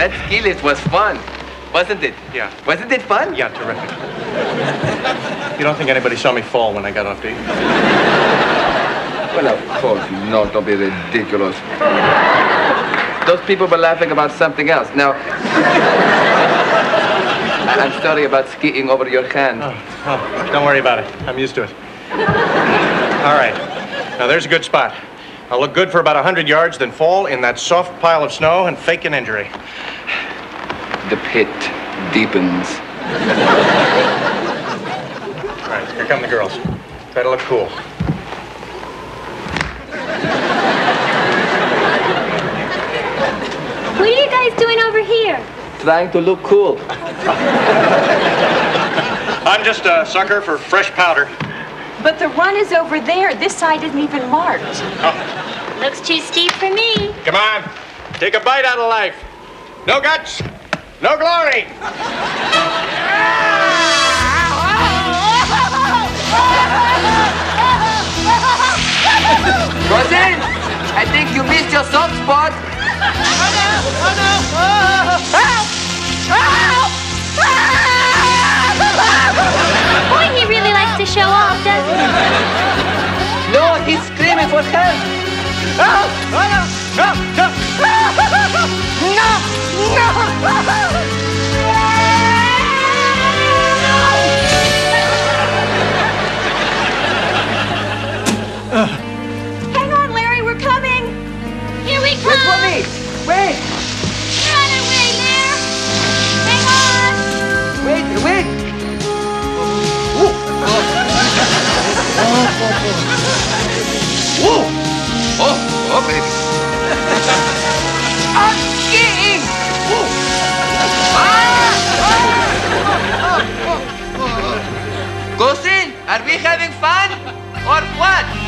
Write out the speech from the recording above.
That ski lift was fun, wasn't it? Yeah. Wasn't it fun? Yeah, terrific. You don't think anybody saw me fall when I got off, do you? Well, of course not. Don't be ridiculous. Those people were laughing about something else. Now, I'm sorry about skiing over your hand. Oh, don't worry about it. I'm used to it. All right. Now, there's a good spot. I'll look good for about 100 yards, then fall in that soft pile of snow and fake an injury. The pit deepens. All right, here come the girls. Try to look cool. What are you guys doing over here? Trying to look cool. I'm just a sucker for fresh powder. But the run is over there. This side isn't even marked. Oh, Looks too steep for me. come on. Take a bite out of life. No guts, no glory. Rosin, I think you missed your soft spot. Boy, he really likes to show off, doesn't he? No, he's screaming for help. Hang on, Larry, we're coming. Here we come. Wait for me. Wait. You're on our way, Mayor. Hang on. Wait. Oh, baby. I'm skiing. Gosin, are we having fun or what?